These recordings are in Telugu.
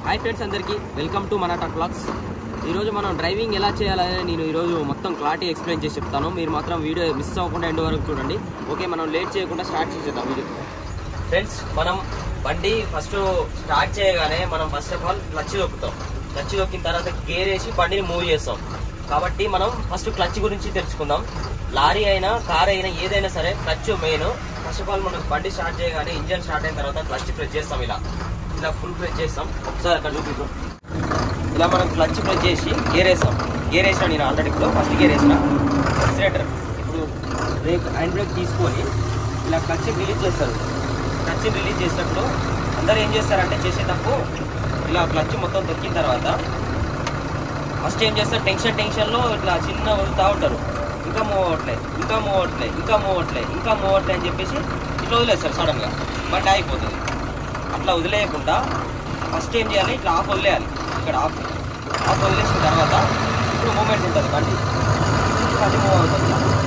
హాయ్ ఫ్రెండ్స్ అందరికీ వెల్కమ్ టు మన టాక్ బ్లాగ్స్. ఈరోజు మనం డ్రైవింగ్ ఎలా చేయాలని నేను ఈరోజు మొత్తం క్లారిటీ ఎక్స్ప్లెయిన్ చేసి చెప్తాను. మీరు మాత్రం వీడియో మిస్ అవ్వకుండా ఎండ్ వరకు చూడండి. ఓకే, మనం లేట్ చేయకుండా స్టార్ట్ చేసేద్దాం వీడియో. ఫ్రెండ్స్, మనం బండి ఫస్ట్ స్టార్ట్ చేయగానే మనం ఫస్ట్ ఆఫ్ ఆల్ క్లచ్ తొక్కుతాం. క్లచ్ తొక్కిన తర్వాత గేర్ వేసి బండిని మూవ్ చేస్తాం. కాబట్టి మనం ఫస్ట్ క్లచ్ గురించి తెలుసుకుందాం. లారీ అయినా కార్ అయినా ఏదైనా సరే clutch main. First of all మనం బండి స్టార్ట్ చేయగానే ఇంజన్ స్టార్ట్ అయిన తర్వాత క్లచ్ ప్రెస్ చేస్తాం. ఇలా ఫుల్ ప్రెస్ చేస్తాం. ఒకసారి అక్కడ చూపిస్తాం. ఇలా మనం క్లచ్ ప్రెస్ చేసి గేర్ వేస్తాం. గేర్ వేసినా నేను ఆల్రెడీ ఇప్పుడు ఫస్ట్ గేర్ వేసిన యాక్సిలేటర్. ఇప్పుడు బ్రేక్ హ్యాండ్ బ్రేక్ తీసుకొని ఇలా క్లచ్ రిలీజ్ చేస్తారు. క్లచ్ రిలీజ్ చేసినప్పుడు అందరూ ఏం చేస్తారంటే చేసేటప్పుడు ఇలా క్లచ్ మొత్తం తొక్కిన తర్వాత ఫస్ట్ ఏం చేస్తారు, టెన్షన్లో ఇట్లా చిన్న వదులుతూ ఉంటారు. ఇంకా మూవ్ అవ్వట్లేదు, ఇంకా మూవ్ అవ్వట్లేదు, ఇంకా మూవ్ అవ్వట్లేదు, ఇంకా మూవ్ అవ్వట్లేదు అని చెప్పేసి ఇట్లా వదిలేస్తారు. సడన్గా బండి ఆగిపోతుంది. అట్లా వదిలేయకుండా ఫస్ట్ ఏం చేయాలి, ఇట్లా ఆఫ్ వదిలేయాలి. ఇక్కడ ఆఫ్ వదిలేసిన తర్వాత ఇప్పుడు మూమెంట్ ఉంటుంది. బండి మూవ్ అవుతుంది.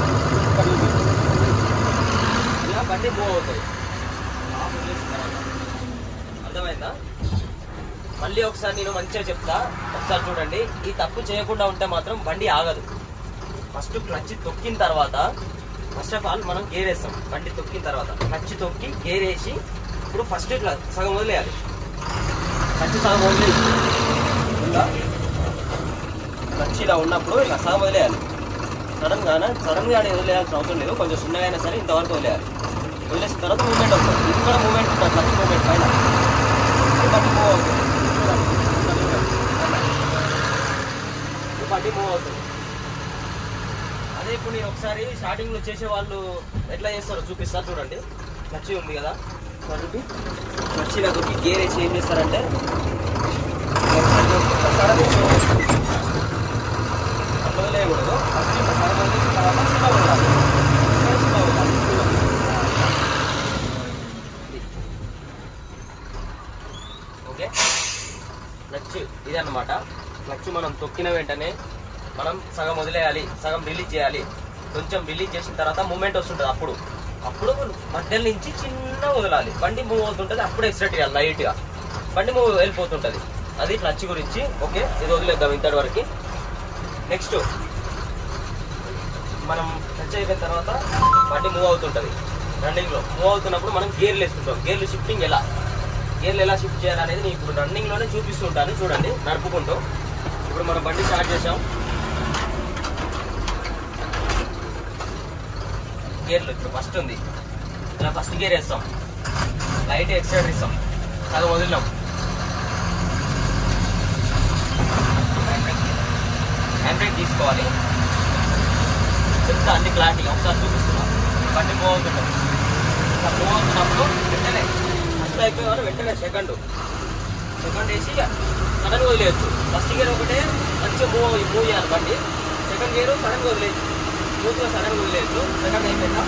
ఇలా బండి మూవ్ అవుతుంది. ఆఫ్ వదిలేసిన తర్వాత అర్థమైందా? మళ్ళీ ఒకసారి నేను మంచిగా చెప్తా, ఒకసారి చూడండి. ఈ తప్పు చేయకుండా ఉంటే మాత్రం బండి ఆగదు. ఫస్ట్ క్లచ్ తొక్కిన తర్వాత ఫస్ట్ ఆఫ్ ఆల్ మనం గేర్ వేస్తాం. బండి తొక్కిన తర్వాత క్లచ్ తొక్కి గేర్ వేసి ఇప్పుడు ఫస్ట్ ఇట్లా సగం వదిలేయాలి. క్లచ్ సగం వదిలేసి ఇలా క్లచ్ ఇలా ఉన్నప్పుడు ఇలా సగం వదిలేయాలి. సడన్గా వదిలేయాల్సిన అవసరం లేదు. కొంచెం చిన్నగా అయినా సరే ఇంతవరకు వదిలేయాలి. వదిలేసిన తర్వాత మూమెంట్ వస్తుంది. ఇక్కడ మూమెంట్ ఉంటుంది, క్లచ్ మూమెంట్ పైన బండి మూవ్ అవుతుంది. బండి మూవ్ అవుతుంది. అదే ఇప్పుడు నేను ఒకసారి స్టార్టింగ్లో చేసే వాళ్ళు ఎట్లా చేస్తారో చూపిస్తారు చూడండి. క్లచ్ ఉంది కదా, క్లచ్ ఇలా దొరికి గేర్ వేసి ఏం చేస్తారంటే అట్లా వదిలేయకూడదు. ఫస్ట్ ఇంకా సగం వదిలేసిన తర్వాత చిన్న వదలాలి. ఓకే, క్లచ్ ఇది అన్నమాట. క్లచ్ మనం తొక్కిన వెంటనే మనం సగం వదిలేయాలి, సగం రిలీజ్ చేయాలి. కొంచెం రిలీజ్ చేసిన తర్వాత మూమెంట్ వస్తుంటుంది. అప్పుడు మధ్యలో నుంచి చిన్న వదలాలి. బండి మూవ్ అవుతుంటుంది. అప్పుడు ఎక్స్ట్రా చేయాలి లైట్గా. బండి మూవ్ వెళ్ళిపోతుంటుంది. అది క్లచ్ గురించి. ఓకే, ఇది వదిలేద్దాం ఇంతటి వరకు. నెక్స్ట్ మనం క్లచ్ అయిపోయిన తర్వాత బండి మూవ్ అవుతుంటుంది. రన్నింగ్లో మూవ్ అవుతున్నప్పుడు మనం గేర్లు వేస్తుంటాం. గేర్లు షిఫ్టింగ్ గేర్లు ఎలా షిఫ్ట్ చేయాలనేది నేను ఇప్పుడు రన్నింగ్లోనే చూపిస్తుంటాను. చూడండి నడుపుకుంటూ. ఇప్పుడు మనం బండి స్టార్ట్ చేసాం. గేర్లు ఇప్పుడు ఫస్ట్ ఉంది. ఇలా ఫస్ట్ గేర్ వేస్తాం. లైట్ ఎక్సైటర్ ఇస్తాం. సగం వదిలినాం. హ్యాండ్ బ్రేక్ తీసుకోవాలి. చెప్తా అన్ని క్లారిటీ ఒకసారి చూపిస్తున్నాం. బండి మూవ్ అవుతున్నాం. ఇలా మూవ్ అవుతున్నప్పుడు వెంటనే ఫస్ట్ అయిపోయేవారు వెంటనే సెకండ్ వేసి సడన్గా వదిలేయచ్చు. ఫస్ట్ గేర్ ఒకటే మంచిగా మూవ్ చేయాలి బండి. సెకండ్ గేరు సడన్గా వదిలేయచ్చు. స్మూత్గా సడన్గా వదిలేయచ్చు. సెకండ్ అయిపోయిందా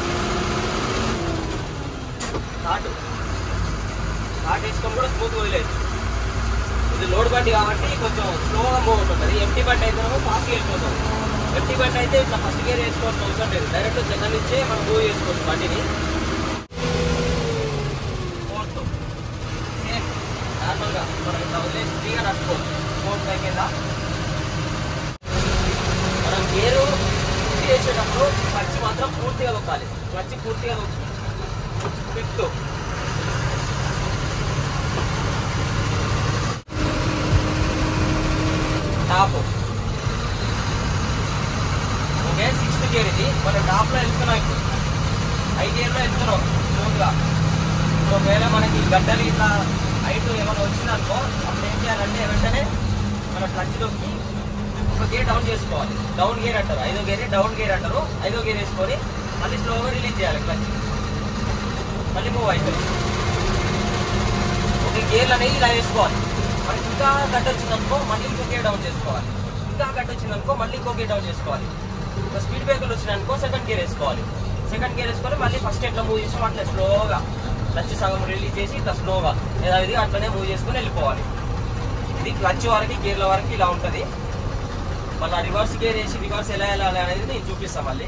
స్టార్ట్ వేసుకొని కూడా స్మూత్గా వదిలేయచ్చు. ఇది లోడ్ బండి కాబట్టి కొంచెం స్లోగా మూవ్ అవుతుంది. ఎంటీ బండి అయితే ఫాస్ట్గా వెళ్ళిపోతాం. ఎంటీ బండి అయితే ఇట్లా ఫస్ట్ గేర్ వేసుకోవాల్సిన అవసరం లేదు. డైరెక్ట్ సెకండ్ నుంచే మనం మూవ్ చేసుకోవచ్చు బండిని. ఫోర్త్ సేమ్ నార్మల్గా మనం ఇట్లా వదిలేసి ఫ్రీగా నడుపుకోవచ్చు. ఫోర్త్ అయిపోయిందా? మనం గేరు వేసేటప్పుడు క్లచ్ మాత్రం పూర్తిగా నొక్కాలి. క్లచ్ పూర్తిగా నొక్కి fifth top. Okay, sixth gear ఇది. మనం టాప్లో వెళ్తున్నాం. ఇప్పుడు 5 గేర్లో వెళ్తున్నాం స్మూత్గా. ఇప్పుడు ఒకవేళ మనకి గడ్డలు ఇట్లా హైట్ ఏమైనా వచ్చిందనుకో అప్పుడు ఏం చేయాలంటే వెంటనే మన క్లచ్ నొక్కి ఒక గేర్ డౌన్ చేసుకోవాలి. డౌన్ గేర్ అంటారు. 5వ గేర్ డౌన్ గేర్ అంటారు. 5వ గేర్ వేసుకొని మళ్ళీ స్లోగా రిలీజ్ చేయాలి. క్లచ్ మళ్ళీ మూవ్ అవుతుంది. ఒక గేర్లు అనేవి ఇలా వేసుకోవాలి. మనకి ఇంకా గడ్డ వచ్చిందనుకో మళ్ళీ ఇంకో గేర్ డౌన్ చేసుకోవాలి. ఇంకా గడ్డ వచ్చిందనుకో మళ్ళీ ఇంకో గేర్ డౌన్ చేసుకోవాలి. ఇంకా స్పీడ్ బ్రేకర్లు వచ్చినాయనుకో సెకండ్ గేర్ వేసుకోవాలి. సెకండ్ గేర్ వేసుకొని మళ్ళీ ఫస్ట్ ఎట్లా మూవ్ చేసాం అట్లా స్లోగా క్లచ్ సగం రిలీజ్ చేసి ఇట్లా స్లోగా ఏదైనా అట్లనే మూవ్ చేసుకొని వెళ్ళిపోవాలి. ఇది క్లచ్ వరకు గేర్ల వరకు ఇలా ఉంటుంది. మళ్ళీ రివర్స్ గేర్ వేసి రివర్స్ ఎలా వెళ్ళాలి అనేది నేను చూపిస్తాను మళ్ళీ.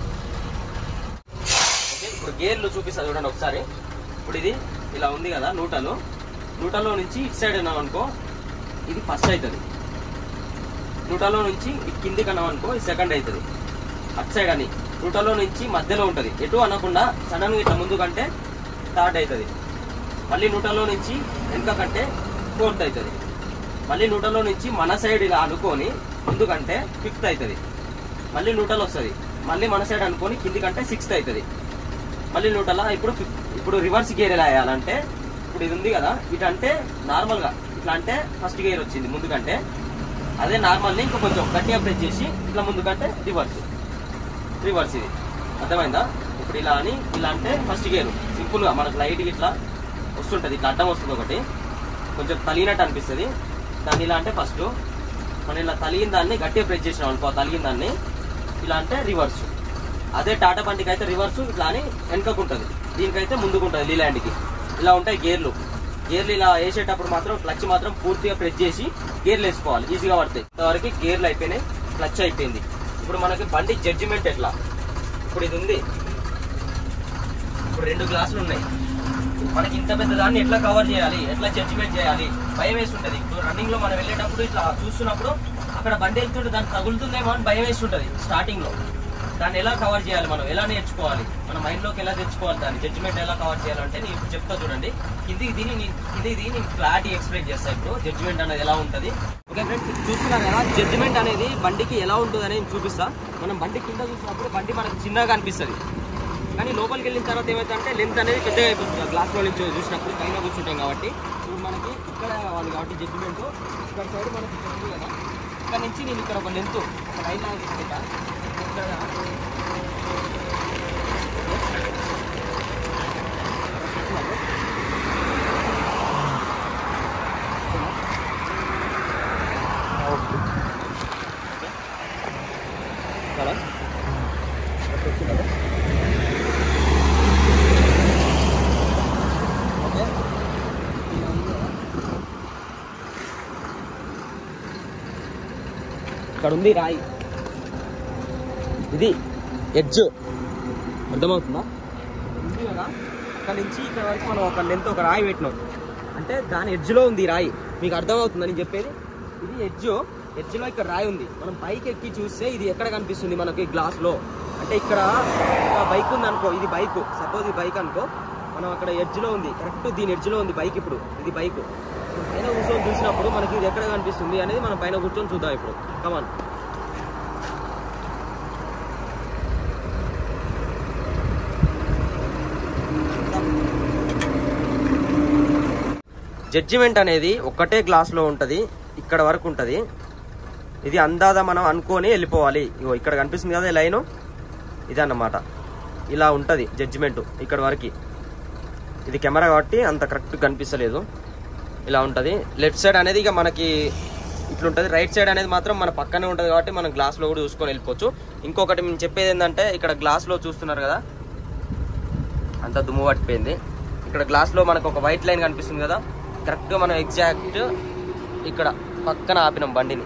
ఓకే, ఇప్పుడు గేర్లు చూపిస్తా చూడండి ఒకసారి. ఇప్పుడు ఇది ఇలా ఉంది కదా న్యూట్రల్. న్యూట్రల్లో నుంచి ఇటు సైడ్ ఉన్నాం అనుకో ఇది ఫస్ట్ అవుతుంది, న్యూట్రల్లో నుంచి కిందికి అన్నాం అనుకో ఇది సెకండ్ అవుతుంది. అటు సైడ్ అని న్యూట్రల్లో నుంచి మధ్యలో ఉంటుంది, ఎటు అనకుండా సడన్గా ఇట్లా ముందు కంటే థర్డ్ అవుతుంది. మళ్ళీ న్యూట్రల్లో నుంచి వెనుక కంటే ఫోర్త్ అవుతుంది. మళ్ళీ న్యూట్రల్లో నుంచి మన సైడ్ ఇలా అనుకొని ముందుకంటే ఫిఫ్త్ అవుతుంది. మళ్ళీ న్యూట్రల్ వస్తుంది, మళ్ళీ మన సైడ్ అనుకొని కింది కంటే సిక్స్త్ అవుతుంది. మళ్ళీ న్యూట్రల్ ఇప్పుడు రివర్స్ గేర్ ఎలా వేయాలంటే, ఇప్పుడు ఇది ఉంది కదా, ఇటు అంటే నార్మల్గా ఇట్లా అంటే ఫస్ట్ గేర్ వచ్చింది ముందుకంటే, అదే నార్మల్ని ఇంకా కొంచెం గట్టిగా ప్రెస్ చేసి ఇట్లా ముందుకంటే రివర్స్ ఇది అర్థమైందా? ఇప్పుడు ఇలా అని ఇలా అంటే ఫస్ట్ గేర్ సింపుల్గా మనకు లైట్గా ఇట్లా వస్తుంటుంది, ఇట్లా అడ్డం వస్తుంది, ఒకటి కొంచెం తలిగినట్టు అనిపిస్తుంది. దాన్ని ఇలా అంటే ఫస్ట్ మనం ఇలా తలిగిన దాన్ని గట్టిగా ప్రెస్ చేసినాం అనుకో, తలిగిన దాన్ని ఇలా అంటే రివర్స్. అదే టాటా బండికి అయితే రివర్స్ ఇట్లా అని వెనుకకు ఉంటుంది, దీనికైతే ముందుకు ఉంటుంది. లీలాండ్కి ఇలా ఉంటాయి గేర్లు ఇలా వేసేటప్పుడు మాత్రం క్లచ్ మాత్రం పూర్తిగా ప్రెస్ చేసి గేర్లు వేసుకోవాలి, ఈజీగా పడతాయి. ఇంతవరకు గేర్లు అయిపోయినాయి, క్లచ్ అయిపోయింది. ఇప్పుడు మనకి బండి జడ్జిమెంట్ ఎట్లా, ఇప్పుడు ఇది ఉంది, ఇప్పుడు 2 గ్లాసులు ఉన్నాయి, మనకి ఇంత పెద్ద దాన్ని ఎట్లా కవర్ చేయాలి, ఎట్లా జడ్జిమెంట్ చేయాలి, భయం వేస్తుంటది. ఇప్పుడు రన్నింగ్ లో మనం వెళ్ళేటప్పుడు ఇట్లా చూస్తున్నప్పుడు అక్కడ బండి వెళ్తుంటే దాన్ని తగులుతుందేమో అని భయం వేస్తుంటది స్టార్టింగ్ లో. దాన్ని ఎలా కవర్ చేయాలి, మనం ఎలా నేర్చుకోవాలి, మన మైండ్ లోకి ఎలా తెచ్చుకోవాలి, దాన్ని జడ్జిమెంట్ ఎలా కవర్ చేయాలంటే నేను ఇప్పుడు చెప్తా చూడండి. ఇది క్లారిటీ ఎక్స్ప్లెయిన్ చేస్తా. ఇప్పుడు జడ్జిమెంట్ అనేది ఎలా ఉంటుంది. ఓకే ఫ్రెండ్స్, చూస్తున్నారు కదా జడ్జిమెంట్ అనేది బండికి ఎలా ఉంటుంది అనేది చూపిస్తా. మనం బండి కింద చూసినప్పుడు బండి మనకు చిన్నగా అనిపిస్తుంది, కానీ లోపలికి వెళ్ళిన తర్వాత ఏమవుతుందంటే లెంత్ అనేది పెద్దగా అయిపోతుంది. గ్లాస్లో నుంచి చూసినప్పుడు పైన కూర్చుంటాం కాబట్టి ఇప్పుడు మనకి ఇక్కడ కావాలి కాబట్టి జడ్జిమెంట్ ఇక్కడ సైడ్ మనకి ఉంది కదా, ఇక్కడ నుంచి నేను ఇక్కడ ఒక లెంత్ ఒక లైన్ లాగా తీసుకుంటా. ఇక్కడ ఇక్కడ ఉంది రాయి, ఇది ఎడ్జ్, అర్థమవుతుందా? ఉంది కదా, అక్కడ నుంచి ఇక్కడ వరకు మనం ఒక లెంత్ ఒక రాయి పెట్టినాం అంటే దాని ఎడ్జ్లో ఉంది రాయి. మీకు అర్థమవుతుందని చెప్పేది, ఇది ఎడ్జ్లో ఇక్కడ రాయి ఉంది. మనం పైకి ఎక్కి చూస్తే ఇది ఎక్కడ కనిపిస్తుంది మనకి గ్లాస్లో అంటే ఇక్కడ బైక్ ఉంది అనుకో, ఇది బైక్, సపోజ్ ఇది బైక్ అనుకో, మనం అక్కడ ఎడ్జ్లో ఉంది, కరెక్ట్ దీని ఎడ్జ్లో ఉంది బైక్. ఇప్పుడు ఇది బైక్ పైన కూర్చొని చూసినప్పుడు మనకి ఇది ఎక్కడ కనిపిస్తుంది అనేది మనం పైన కూర్చొని చూద్దాం. ఇప్పుడు కమాన్, జడ్జిమెంట్ అనేది ఒక్కటే గ్లాస్లో ఉంటుంది, ఇక్కడ వరకు ఉంటుంది. ఇది అందాదా మనం అనుకొని వెళ్ళిపోవాలి. ఇగో ఇక్కడ కనిపిస్తుంది కదా లైను, ఇది అన్నమాట. ఇలా ఉంటుంది జడ్జిమెంట్ ఇక్కడ వరకు. ఇది కెమెరా కాబట్టి అంత కరెక్ట్ కనిపిస్తలేదు, ఇలా ఉంటుంది. లెఫ్ట్ సైడ్ అనేది ఇక మనకి ఇట్లుంటుంది, రైట్ సైడ్ అనేది మాత్రం మన పక్కనే ఉంటుంది కాబట్టి మనం గ్లాస్లో కూడా చూసుకొని వెళ్ళిపోవచ్చు. ఇంకొకటి మేము చెప్పేది ఏంటంటే, ఇక్కడ గ్లాస్లో చూస్తున్నారు కదా అంత దుమ్ము పట్టిపోయింది. ఇక్కడ గ్లాస్లో మనకు ఒక వైట్ లైన్ కనిపిస్తుంది కదా, కరెక్ట్గా మనం ఎగ్జాక్ట్ ఇక్కడ పక్కన ఆపినాం బండిని,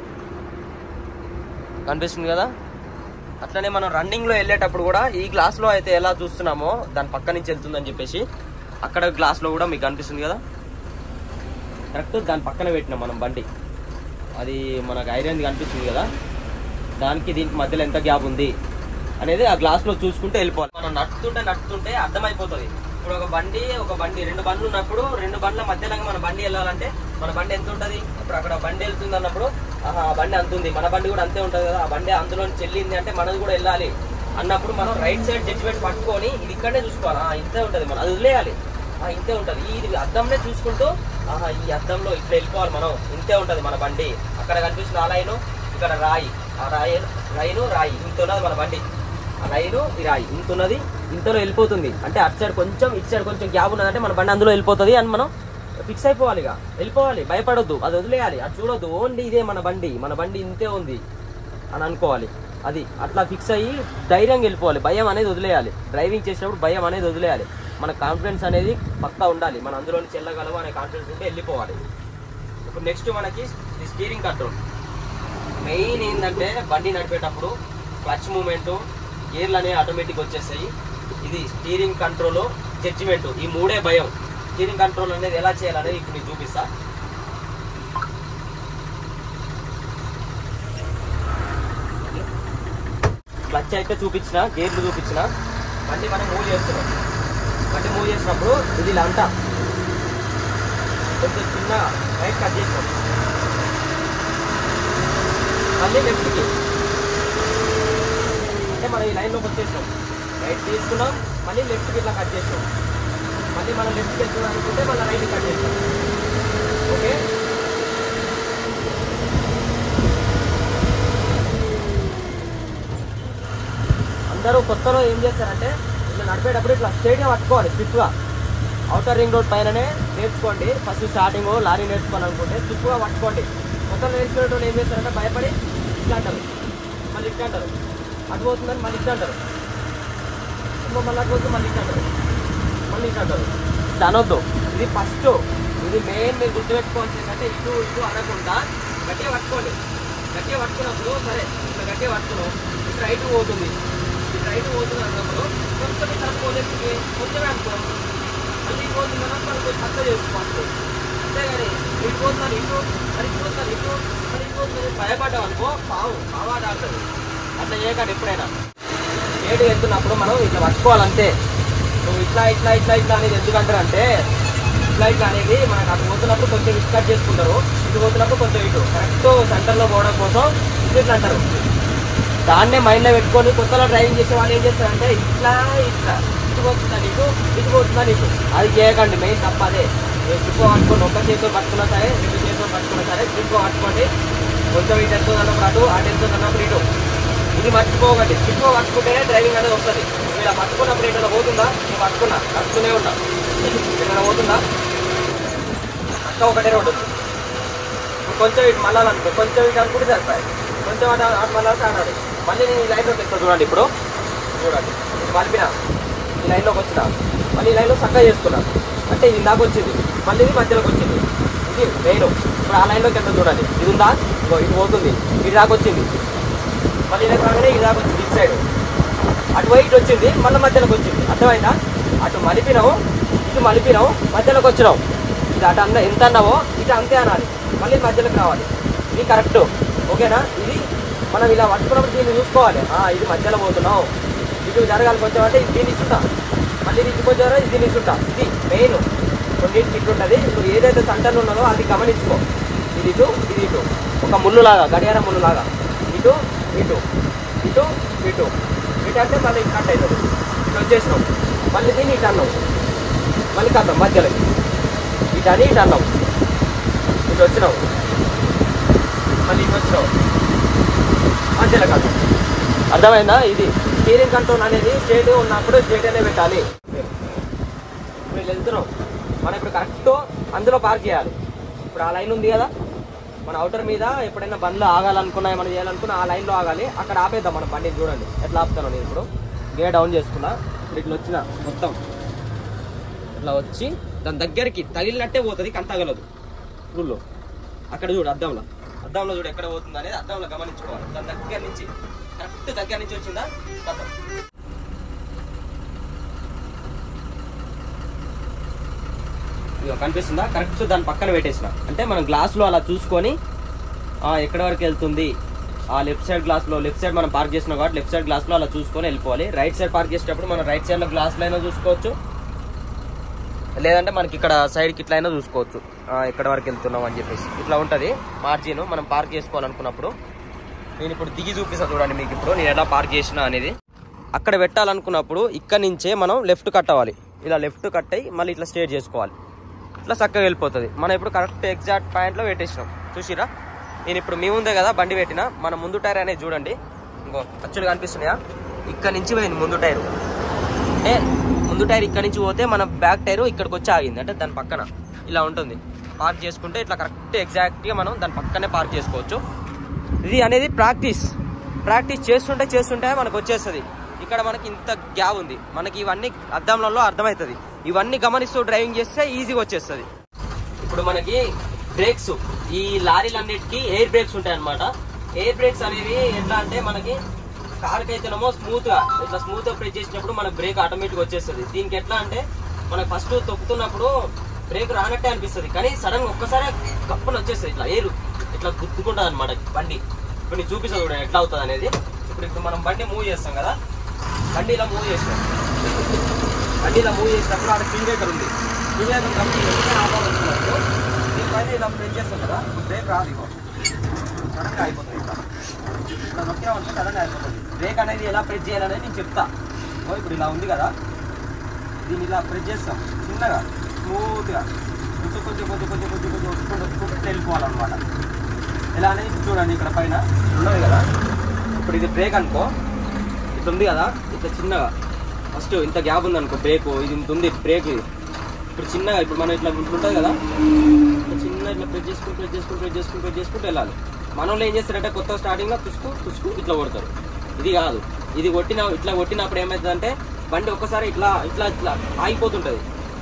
కనిపిస్తుంది కదా. అట్లనే మనం రన్నింగ్లో వెళ్ళేటప్పుడు కూడా ఈ గ్లాస్లో అయితే ఎలా చూస్తున్నామో దాని పక్క నుంచి వెళ్తుందని చెప్పేసి అక్కడ గ్లాస్లో కూడా మీకు కనిపిస్తుంది కదా, కరెక్ట్ దాని పక్కన పెట్టినాం మనం బండి. అది మనకు ఐరన్ కనిపిస్తుంది కదా, దానికి దీనికి మధ్యలో ఎంత గ్యాప్ ఉంది అనేది ఆ గ్లాస్లో చూసుకుంటే వెళ్ళిపోవాలి. మనం నడుతుంటే అర్థమైపోతుంది. ఇప్పుడు ఒక బండి 2 బండ్లు ఉన్నప్పుడు 2 బండ్ల మధ్యలో మన బండి వెళ్ళాలంటే మన బండి ఎంత ఉంటుంది. ఇప్పుడు అక్కడ బండి వెళ్తుంది అన్నప్పుడు ఆ బండి అంత ఉంది, మన బండి కూడా అంతే ఉంటుంది కదా. ఆ బండి అందులో చెల్లింది అంటే మనది కూడా వెళ్ళాలి అన్నప్పుడు మనం రైట్ సైడ్ జడ్జిమెంట్ పట్టుకొని ఇది ఇక్కడనే చూసుకోవాలి. ఇంతే ఉంటుంది, మనం అది వదిలేయాలి, ఇంతే ఉంటుంది. ఇది అద్దంనే చూసుకుంటూ ఈ అద్దంలో ఇట్లా వెళ్ళిపోవాలి మనం, ఇంతే ఉంటుంది మన బండి. అక్కడ కనిపిస్తుంది ఆ లైను, ఇక్కడ రాయి, ఆ లైను రాయి, ఇంత ఉన్నది మన బండి. ఆ లైను ఈ రాయి ఇంత ఉన్నది, ఇంతలో వెళ్ళిపోతుంది అంటే అటు సైడ్ కొంచెం ఇటు సైడ్ కొంచెం గ్యాప్ ఉన్నదంటే మన బండి అందులో వెళ్ళిపోతుంది అని మనం ఫిక్స్ అయిపోవాలి. ఇక వెళ్ళిపోవాలి, భయపడొద్దు, అది వదిలేయాలి, అది చూడొద్దు. ఓన్లీ ఇదే మన బండి ఇంతే ఉంది అని అనుకోవాలి. అది అట్లా ఫిక్స్ అయ్యి ధైర్యంగా వెళ్ళిపోవాలి. భయం అనేది వదిలేయాలి, డ్రైవింగ్ చేసినప్పుడు భయం అనేది వదిలేయాలి. మన కాన్ఫిడెన్స్ అనేది పక్కా ఉండాలి, మన అందులో నుంచి వెళ్ళగలము అనే కాన్ఫిడెన్స్ ఉంటే వెళ్ళిపోవాలి. ఇప్పుడు నెక్స్ట్ మనకి స్టీరింగ్ కంట్రోల్. మెయిన్ ఏంటంటే బండి నడిపేటప్పుడు క్లచ్ మూమెంటు, గేర్లు అనేవి ఆటోమేటిక్ వచ్చేస్తాయి. ఇది స్టీరింగ్ కంట్రోల్, జడ్జిమెంట్, ఈ మూడే భయం. స్టీరింగ్ కంట్రోల్ అనేది ఎలా చేయాలనేది ఇప్పుడు నేను చూపిస్తా. క్లచ్ అయితే చూపించిన, గేర్లు చూపించిన. బండి మనం మూవ్ చేస్తున్నాం. బండి మూవ్ చేసినప్పుడు ఇది ఇలా అంట కొంచెం చిన్న రైట్ కట్ చేసినాం, మళ్ళీ లెఫ్ట్కి అంటే మనం ఈ లైన్లోకి వచ్చేసినాం. రైట్ తీసుకున్నాం, మళ్ళీ లెఫ్ట్కి ఇట్లా కట్ చేసినాం. మళ్ళీ మనం లెఫ్ట్కి వెళ్తున్నాం అనుకుంటే మళ్ళీ రైట్కి కట్ చేసినాం. ఓకే, అందరూ కొత్తలో ఏం చేస్తారంటే ఇట్లా నడిపేటప్పుడు ఇట్లా స్ట్రైట్గా పట్టుకోవాలి, స్ట్రిప్గా. అవుటర్ రింగ్ రోడ్ పైననే నేర్చుకోండి. ఫస్ట్ స్టార్టింగ్ లారీ నేర్చుకోవాలనుకుంటే స్ట్రిప్గా పట్టుకోండి. కొత్తలో నేర్చుకునేటప్పుడు ఏం చేస్తారంటే భయపడి ఇట్లా అంటారు, మళ్ళీ ఇట్లా అంటారు, అటు పోతుందని మళ్ళీ ఇట్లా అంటారు, మళ్ళీ అటు పోతుంది మళ్ళీ ఇట్లా అంటారు, మళ్ళీ ఇట్లా అంటారు. ఇట్లా అనొద్దు. ఇది ఫస్ట్, ఇది మెయిన్ మీరు గుర్తుపెట్టుకోవాల్సింది ఏంటంటే ఇటు ఇటు అనకుండా గట్టిగా పట్టుకోండి. గట్టిగా పట్టుకున్నప్పుడు సరే ఇట్లా గట్టిగా పట్టుకున్నాం, ఇటు రైట్ పోతుంది, ఇటు రైట్ పోతుంది అన్నప్పుడు కొంచెం ఇట్లా పోలేకి కొంచెమే అనుకోండి. మళ్ళీ ఇటు పోతుందన్నా మనం కొంచెం చక్కగా చేసుకోవాలి. అంతేగాని ఇటు పోతున్నాను ఇటు, మరి ఇటు పోతున్నాను ఇటు, మరి ఇటు పోతుంది భయపడ్డాం అనుకో పావాడు ఆడుతుంది. అట్లా చేయకండి. ఎప్పుడైనా ఏడు వెళ్తున్నప్పుడు మనం ఇట్లా పట్టుకోవాలంటే. నువ్వు ఇట్లా ఇట్లా ఇట్లా ఇట్లా అనేది ఎందుకంటారంటే ఇట్లా ఇట్లా అనేది మనకు అటు పోతున్నప్పుడు కొంచెం ఇటు కట్ చేసుకుంటారు, ఇటు పోతున్నప్పుడు కొంచెం ఇటు కరెక్ట్ సెంటర్లో పోవడం కోసం ఇట్లా అంటారు. దాన్నే మైండ్లో పెట్టుకొని కొత్తలో డ్రైవింగ్ చేసే వాళ్ళు ఏం చేస్తారంటే ఇట్లా ఇట్లా ఇటు పోతుందని ఇటు, ఇటు పోతుందని ఇటు. అది చేయకండి. మెయిన్ తప్ప అదే. స్ట్రిప్ పట్టుకోండి. ఒక్క చేతితో పట్టుకున్నా సరే, రెండు చేతితో పట్టుకున్నా సరే స్ట్రిప్ పట్టుకోండి. కొంచెం ఇటు ఎంతో అన్నప్పుడు అటు, అటు ఎంతో అన్నప్పుడు ఇటు. ఇది మర్చిపోకండి. స్ట్రిప్ పట్టుకుంటేనే డ్రైవింగ్ అనేది వస్తుంది. ఇలా పట్టుకున్నప్పుడు ఏదైనా పోతుందా? నేను పట్టుకునే ఉన్నా, ఏదైనా పోతుందా? అక్క ఒకటే రోడ్డు ఉంది. కొంచెం ఇటు మళ్ళాలనుకో, కొంచెం ఇటు అనుకుంటే సరిపోయి, కొంచెం అటు మళ్ళీ అన్నాడు. మళ్ళీ నేను ఈ లైన్లోకి వస్తాను చూడండి. ఇప్పుడు చూడండి, ఇది మలిపిన ఈ లైన్లోకి వచ్చిన, మళ్ళీ ఈ లైన్లో చక్కగా చేసుకున్నాను అంటే ఇది ఇందాక వచ్చింది, మళ్ళీ ఇది మధ్యలోకి వచ్చింది. ఇది మెయిన్. ఇప్పుడు ఆ లైన్లోకి వెళ్తాను చూడండి. ఇది ఉందా? ఇగో ఇటు పోతుంది, ఇటు దాకా వచ్చింది, మళ్ళీ ఇలా కాగానే ఇది దాకా వచ్చింది. ఇటు సైడ్ అటు పోయి ఇటు వచ్చింది, మళ్ళీ మధ్యలోకి వచ్చింది. అర్థమైందా? అటు మలిపినావు, ఇటు మలిపినావు, మధ్యలోకి వచ్చినావు. ఇది అటు ఎంత అన్నావో ఇటు అంతే అనాలి, మళ్ళీ మధ్యలోకి రావాలి. ఇది కరెక్ట్. ఓకేనా? ఇది మనం ఇలా పట్టుకున్నప్పుడు దీన్ని చూసుకోవాలి. ఇది మధ్యలో పోతున్నావు, ఇటు జరగాలి కొంచెం అంటే దీన్ని ఇస్తుంటా, మళ్ళీ ఇది కొంచెం దీన్ని ఇస్తుంటా. ఇది మెయిన్. కొన్నింటికి ఇటు ఉంటుంది. నువ్వు ఏదైతే సెంటర్లో ఉన్నదో అది గమనించుకో. ఇది ఇటు, ఇది ఇటు, ఒక ముళ్ళులాగా, గడియారం ముళ్ళులాగా. ఇటు ఇటు ఇటు ఇటు ఇటు అంటే మళ్ళీ ఇటు కట్ అవుతుంది. ఇటు వచ్చేసినావు, మళ్ళీ దీన్ని ఇటు అన్నావు, మళ్ళీ కట్టాం మధ్యలో ఇటు అని ఇటు అన్నావు, ఇటు వచ్చినావు, మళ్ళీ ఇటు వచ్చినావు, మధ్యలో కట్టాం. అర్థమైందా? ఇది స్టీరింగ్ కంట్రోల్ అనేది స్ట్రేట్ ఉన్నప్పుడు స్ట్రేట్ అనే పెట్టాలి. ఇప్పుడు వెళ్తున్నాం, మనం ఇప్పుడు కరెక్ట్ అందులో పార్క్ చేయాలి. ఇప్పుడు ఆ లైన్ ఉంది కదా, మన అవుటర్ మీద ఎప్పుడైనా బండ్లు ఆగాలనుకున్నా ఏమైనా చేయాలనుకున్నా ఆ లైన్లో ఆగాలి. అక్కడ ఆపేద్దాం మనం బండిని. చూడండి ఎట్లా ఆపుతాను నేను. ఇప్పుడు గేర్ డౌన్ చేసుకున్నా, ఇప్పుడు ఇట్లా వచ్చిన మొత్తం ఇట్లా వచ్చి దాని దగ్గరికి తగిలినట్టే పోతుంది, కానీ తగలదు రూల్లో. అక్కడ చూడు అద్దంలో చూడు ఎక్కడ పోతుంది అనేది అద్దంలో గమనించుకోవాలి. దాని దగ్గర నుంచి కరెక్ట్ దగ్గర నుంచి వచ్చిందా కథం. ఇక కనిపిస్తుందా? కరెక్ట్ దాని పక్కన పెట్టేసిన అంటే మనం గ్లాస్లో అలా చూసుకొని ఎక్కడి వరకు వెళ్తుంది. ఆ లెఫ్ట్ సైడ్ గ్లాస్లో, లెఫ్ట్ సైడ్ మనం పార్క్ చేసినాం కాబట్టి లెఫ్ట్ సైడ్ గ్లాస్లో అలా చూసుకొని వెళ్ళిపోవాలి. రైట్ సైడ్ పార్క్ చేసేటప్పుడు మనం రైట్ సైడ్లో గ్లాస్లో అయినా చూసుకోవచ్చు, లేదంటే మనకి ఇక్కడ సైడ్కి ఇట్లా అయినా చూసుకోవచ్చు ఎక్కడి వరకు వెళ్తున్నాం అని చెప్పేసి. ఇట్లా ఉంటుంది మార్జిన్ మనం పార్క్ చేసుకోవాలనుకున్నప్పుడు. నేను ఇప్పుడు దిగి చూపిస్తాను చూడండి మీకు. ఇప్పుడు నేను ఎలా పార్క్ చేసినా అనేది. అక్కడ పెట్టాలనుకున్నప్పుడు ఇక్కడ నుంచే మనం లెఫ్ట్ కట్ అవ్వాలి. ఇలా లెఫ్ట్ కట్ అయ్యి మళ్ళీ ఇట్లా స్ట్రేట్ చేసుకోవాలి. ఇట్లా చక్కగా వెళ్ళిపోతుంది. మనం ఇప్పుడు కరెక్ట్ ఎగ్జాక్ట్ పాయింట్లో పెట్టేసినాం. చూసిరా? నేను ఇప్పుడు మీ ముందే కదా బండి పెట్టిన. మన ముందు టైర్ అనేది చూడండి, ఇంకో అచ్చులు కనిపిస్తున్నాయా? ఇక్కడ నుంచి పోయింది ముందు టైరు. అంటే ముందు టైర్ ఇక్కడ నుంచి పోతే మన బ్యాక్ టైరు ఇక్కడికి వచ్చి ఆగింది. అంటే దాని పక్కన ఇలా ఉంటుంది. పార్క్ చేసుకుంటే ఇట్లా కరెక్ట్ ఎగ్జాక్ట్గా మనం దాని పక్కనే పార్క్ చేసుకోవచ్చు. ఇది అనేది ప్రాక్టీస్ చేస్తుంటే మనకు వచ్చేస్తుంది. ఇక్కడ మనకి ఇంత గ్యాప్ ఉంది. మనకి ఇవన్నీ అద్దంలలో అర్థమవుతుంది. ఇవన్నీ గమనిస్తూ డ్రైవింగ్ చేస్తే ఈజీగా వచ్చేస్తుంది. ఇప్పుడు మనకి బ్రేక్స్, ఈ లారీలన్నిటికీ ఎయిర్ బ్రేక్స్ ఉంటాయి అన్నమాట. ఎయిర్ బ్రేక్స్ అనేవి ఎట్లా అంటే మనకి కార్కి అయితేనేమో స్మూత్గా ప్రెస్ చేసినప్పుడు మనకు బ్రేక్ ఆటోమేటిక్గా వచ్చేస్తుంది. దీనికి ఎట్లా అంటే మనకు ఫస్ట్ తొక్కుతున్నప్పుడు బ్రేక్ రానట్టే అనిపిస్తుంది, కానీ సడన్గా ఒక్కసారి కప్పని వచ్చేస్తుంది. ఇట్లా ఎయిర్ ఇట్లా గుర్తుకుంటుంది అనమాట బండి. ఇప్పుడు నేను చూపిస్తాను కూడా ఎట్లా అవుతుంది అనేది. ఇప్పుడు ఇప్పుడు మనం బండి మూవ్ చేస్తాం కదా, బండి ఇలా మూవ్ చేస్తాం, బండి ఇలా మూవ్ చేసినప్పుడు అక్కడ స్పీడ్ బ్రేకర్ ఉంది, స్పీడ్ బ్రేకర్ కంపెనీ ఆపాలనుకున్నప్పుడు దీనిపైన ఇలా బ్రేక్ చేస్తాం కదా, బ్రేక్ రాదు, ఇగో సడన్గా అయిపోతుంది. ఇట్లా నొక్కినామంటే సడన్గా అయిపోతుంది. బ్రేక్ అనేది ఎలా ప్రెస్ చేయాలనేది నేను చెప్తా. ఇప్పుడు ఇలా ఉంది కదా, దీన్ని ఇలా ప్రెస్ చేస్తాం చిన్నగా స్మూత్గా, కొంచెం కొంచెం కొంచెం కొంచెం కొంచెం కొంచెం వచ్చుకుంటూ వెళ్ళిపోవాలన్నమాట. ఎలా అనేది చూడండి, ఇక్కడ పైన ఉన్నది కదా, ఇప్పుడు ఇది బ్రేక్ అనుకో, ఇట్లా ఉంది కదా, ఇట్లా చిన్నగా ఫస్ట్ ఇంత గ్యాప్ ఉంది అనుకో, బ్రేక్ ఇది ఇంత ఉంది బ్రేక్, ఇది ఇప్పుడు చిన్నగా ఇప్పుడు మనం ఇట్లా ఉంటుంది కదా, ఇట్లా చిన్న ఇట్లా ప్రెస్ చేసుకుంటూ ప్రెస్ చేసుకుంటూ ప్రెస్ చేసుకుంటూ ప్రెస్ చేసుకుంటూ వెళ్ళాలి. మనోళ్ళు ఏం చేస్తారంటే కొత్త స్టార్టింగ్లో తుసుకు ఇట్లా కొడతారు. ఇది కాదు, ఇది ఇట్లా కొట్టినప్పుడు ఏమవుతుందంటే బండి ఒక్కసారి ఇట్లా ఇట్లా ఇట్లా ఆగిపోతుంటుంది,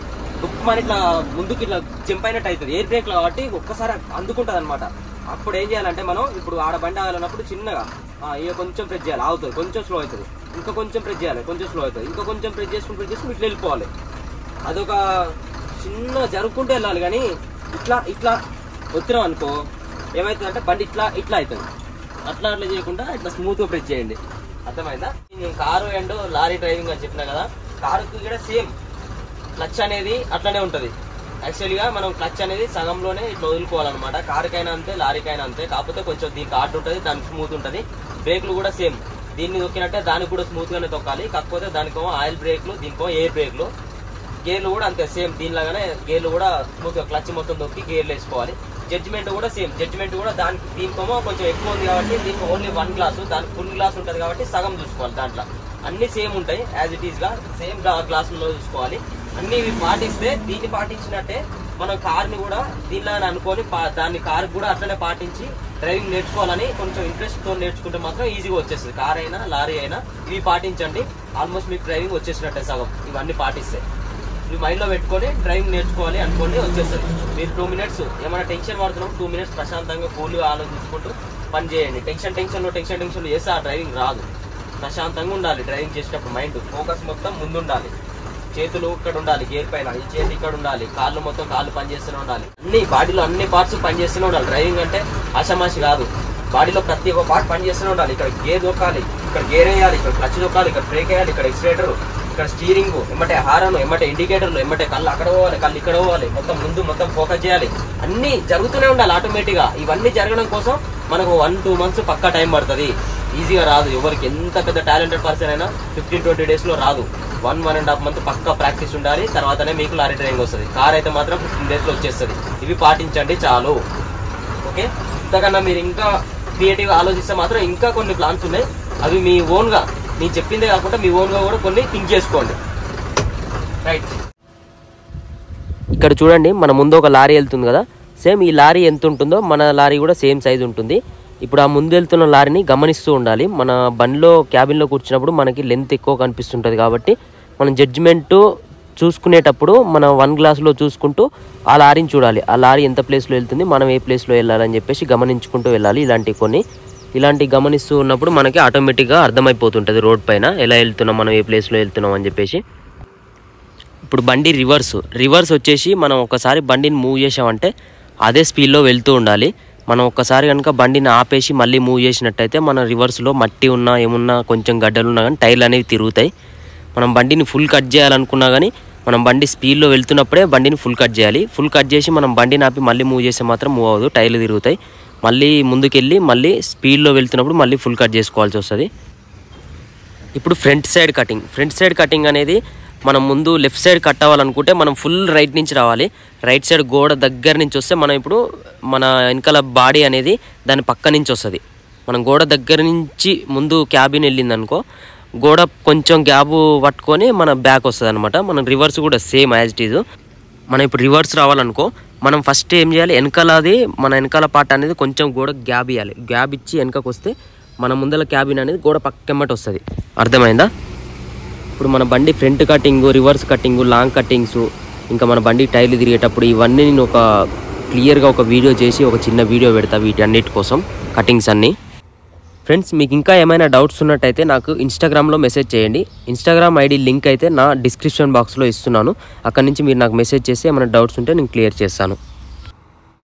మన ఇట్లా ముందుకు ఇట్లా చెంపైనట్టు అవుతుంది ఎయిర్ బ్రేక్ కాబట్టి ఒక్కసారి అందుకుంటుంది అనమాట. అప్పుడు ఏం చేయాలంటే మనం ఇప్పుడు ఆడ బండి ఆగాలన్నప్పుడు చిన్నగా ఇక కొంచెం ప్రెస్ చేయాలి, ఆగుతుంది, కొంచెం స్లో అవుతుంది, ఇంకా కొంచెం ప్రెస్ చేయాలి, కొంచెం స్లో అవుతుంది, ఇంకా కొంచెం ప్రెస్ చేసుకుని ఇట్లా వెళ్ళిపోవాలి. అదొక చిన్న జరుపుకుంటూ వెళ్ళాలి. కానీ ఇట్లా ఇట్లా వచ్చినాం అనుకో ఏమవుతుందంటే బండి ఇట్లా ఇట్లా అవుతుంది. అట్లా చేయకుండా ఇట్లా స్మూత్గా ప్రెస్ చేయండి. అర్థమైందా? నేను కారు అండ్ లారీ డ్రైవింగ్ అని చెప్పినా కదా, కారుకి కూడా సేమ్ క్లచ్ అనేది అట్లనే ఉంటుంది. యాక్చువల్గా మనం క్లచ్ అనేది సగంలోనే ఇట్లా వదులుకోవాలన్నమాట. కారుకైనా అంతే, లారీకైనా అంతే. కాకపోతే కొంచెం దీనికి హార్డ్ ఉంటుంది, దానికి స్మూత్ ఉంటుంది. బ్రేక్లు కూడా సేమ్, దీన్ని తొక్కినట్టే దానికి కూడా స్మూత్గానే తొక్కాలి. కాకపోతే దానికేమో ఆయిల్ బ్రేక్లు, దీనికేమో ఎయిర్ బ్రేక్లు. గేర్లు కూడా అంతే సేమ్, దీనిలాగానే గేర్లు కూడా స్మూత్గా క్లచ్ మొత్తం తొక్కి గేర్లు వేసుకోవాలి. జడ్జిమెంట్ కూడా సేమ్, జడ్జిమెంట్ కూడా దీనికేమో కొంచెం ఎక్కువ ఉంది కాబట్టి దీనికి ఓన్లీ 1 గ్లాసు, దానికి ఫుల్ గ్లాస్ ఉంటుంది కాబట్టి సగం చూసుకోవాలి. దాంట్లో అన్ని సేమ్ ఉంటాయి, యాజ్ ఇట్ ఈస్గా సేమ్ గ్లాసులలో చూసుకోవాలి. అన్ని ఇవి పాటిస్తే దీన్ని పాటించినట్టే మనం కార్ని కూడా దీనిలాగా అనుకొని దాన్ని కార్ కూడా అట్లనే పాటించి డ్రైవింగ్ నేర్చుకోవాలని కొంచెం ఇంట్రెస్ట్తో నేర్చుకుంటే మాత్రం ఈజీగా వచ్చేస్తుంది. కార్ అయినా లారీ అయినా ఇవి పాటించండి, ఆల్మోస్ట్ మీకు డ్రైవింగ్ వచ్చేసినట్టే సగం. ఇవన్నీ పాటిస్తే ఇవి మైండ్లో పెట్టుకొని డ్రైవింగ్ నేర్చుకోవాలి అనుకోండి, వచ్చేస్తుంది. మీరు 2 మినిట్స్ ఏమైనా టెన్షన్ పడుతున్నాం, 2 మినిట్స్ ప్రశాంతంగా కూల్గా ఆలోచించుకుంటూ పని చేయండి. టెన్షన్లో చేస్తే ఆ డ్రైవింగ్ రాదు. ప్రశాంతంగా ఉండాలి డ్రైవింగ్ చేసేటప్పుడు, మైండ్ ఫోకస్ మొత్తం ముందుండాలి. చేతులు ఇక్కడ ఉండాలి, గేర్ పైన, ఈ చేతి ఇక్కడ ఉండాలి, కాళ్ళు మొత్తం కాళ్ళు పనిచేస్తూనే ఉండాలి. బాడీలో అన్ని పార్ట్స్ పనిచేస్తూనే ఉండాలి. డ్రైవింగ్ అంటే ఆషామాషి కాదు, బాడీలో ప్రతి ఒక్క పార్ట్ పనిచేస్తూనే ఉండాలి. ఇక్కడ గేర్ దొక్కాలి, ఇక్కడ గేర్ వేయాలి, ఇక్కడ క్లచ్ దొక్కాలి, ఇక్కడ బ్రేక్ వేయాలి, ఇక్కడ ఎక్సిలేటర్, ఇక్కడ స్టీరింగ్, ఎమ్మటే హారన్, ఎమ్మటే ఇండికేటర్లు, ఎమ్మటే కళ్ళు అక్కడ పోవాలి, కళ్ళు ఇక్కడ పోవాలి, మొత్తం ముందు మొత్తం ఫోకస్ చేయాలి. అన్ని జరుగుతూనే ఉండాలి ఆటోమేటిక్గా. ఇవన్నీ జరగడం కోసం మనకు 1-2 మంత్స్ పక్కా టైం పడుతుంది. ఈజీగా రాదు. ఎవరికి ఎంత పెద్ద టాలెంటెడ్ పర్సన్ అయినా 15-20 డేస్లో రాదు. 1-1.5 మంత్ పక్కా ప్రాక్టీస్ ఉండాలి. తర్వాతనే మీకు లారీ డ్రైవింగ్ వస్తుంది. కార్ అయితే మాత్రం 15 డేస్లో వచ్చేస్తుంది. ఇవి పాటించండి చాలు. ఓకే, ఇంతకన్నా మీరు ఇంకా క్రియేటివ్గా ఆలోచిస్తే మాత్రం ఇంకా కొన్ని ప్లాన్స్ ఉన్నాయి. అవి మీ ఓన్గా, నేను చెప్పిందే కాకుండా మీ ఓన్గా కూడా కొన్ని థింక్ చేసుకోండి. రైట్, ఇక్కడ చూడండి, మన ముందు ఒక లారీ వెళ్తుంది కదా, సేమ్ ఈ లారీ ఎంత ఉంటుందో మన లారీ కూడా సేమ్ సైజు ఉంటుంది. ఇప్పుడు ఆ ముందు వెళ్తున్న లారీని గమనిస్తూ ఉండాలి. మన బండిలో క్యాబిన్లో కూర్చున్నప్పుడు మనకి లెంత్ ఎక్కువ కనిపిస్తుంటుంది కాబట్టి మనం జడ్జిమెంటు చూసుకునేటప్పుడు మనం 1 గ్లాసులో చూసుకుంటూ ఆ లారీని చూడాలి. ఆ లారీ ఎంత ప్లేస్లో వెళ్తుంది, మనం ఏ ప్లేస్లో వెళ్ళాలని చెప్పేసి గమనించుకుంటూ వెళ్ళాలి. ఇలాంటివి గమనిస్తూ ఉన్నప్పుడు మనకి ఆటోమేటిక్గా అర్థమైపోతుంటుంది రోడ్ పైన ఎలా వెళ్తున్నాం, మనం ఏ ప్లేస్లో వెళ్తున్నాం అని చెప్పేసి. ఇప్పుడు బండి రివర్స్ వచ్చేసి మనం ఒకసారి బండిని మూవ్ చేసామంటే అదే స్పీడ్లో వెళ్తూ ఉండాలి. మనం ఒక్కసారి కనుక బండిని ఆపేసి మళ్ళీ మూవ్ చేసినట్టయితే మన రివర్స్లో మట్టి ఉన్నా ఏమున్నా కొంచెం గడ్డలున్నా కానీ టైర్లు అనేవి తిరుగుతాయి. మనం బండిని ఫుల్ కట్ చేయాలనుకున్నా కానీ మనం బండి స్పీడ్లో వెళ్తున్నప్పుడే బండిని ఫుల్ కట్ చేయాలి. ఫుల్ కట్ చేసి మనం బండిని ఆపి మళ్ళీ మూవ్ చేస్తే మాత్రం మూవ్ అవ్వదు, టైర్లు తిరుగుతాయి. మళ్ళీ ముందుకెళ్ళి మళ్ళీ స్పీడ్లో వెళ్తున్నప్పుడు మళ్ళీ ఫుల్ కట్ చేసుకోవాల్సి వస్తుంది. ఇప్పుడు ఫ్రంట్ సైడ్ కటింగ్ అనేది మనం ముందు లెఫ్ట్ సైడ్ కట్ అవ్వాలనుకుంటే మనం ఫుల్ రైట్ నుంచి రావాలి. రైట్ సైడ్ గోడ దగ్గర నుంచి వస్తే మనం ఇప్పుడు మన వెనకాల బాడీ అనేది దాని పక్క నుంచి వస్తుంది. మనం గోడ దగ్గర నుంచి ముందు క్యాబిన్ వెళ్ళింది అనుకో, గోడ కొంచెం గ్యాబ్ పట్టుకొని మన బ్యాక్ వస్తుంది అనమాట. మనం రివర్స్ కూడా సేమ్ యాజ్ ఇట్ ఈజ్. మనం ఇప్పుడు రివర్స్ రావాలనుకో, మనం ఫస్ట్ ఏం చేయాలి, మన వెనకాల పార్ట్ అనేది కొంచెం గోడ గ్యాబ్ ఇవ్వాలి. గ్యాబ్ ఇచ్చి వెనకకు వస్తే మన ముందల క్యాబిన్ అనేది గోడ పక్కెమ్మటి వస్తుంది. అర్థమైందా? ఇప్పుడు మన బండి front cutting, reverse cutting, long cuttings, ఇంకా మన బండి టైర్లు తిరిగేటప్పుడు ఇవన్నీ నేను క్లియర్గా ఒక వీడియో చేసి ఒక చిన్న వీడియో పెడతా వీటి అన్నిటి కోసం, కటింగ్స్ అన్నీ. ఫ్రెండ్స్, మీకు ఇంకా ఏమైనా డౌట్స్ ఉన్నట్టయితే నాకు ఇన్స్టాగ్రామ్లో మెసేజ్ చేయండి. ఇన్స్టాగ్రామ్ ఐడి లింక్ అయితే నా డిస్క్రిప్షన్ బాక్స్లో ఇస్తున్నాను. అక్కడి నుంచి మీరు నాకు మెసేజ్ చేసి ఏమైనా డౌట్స్ ఉంటే నేను క్లియర్ చేస్తాను.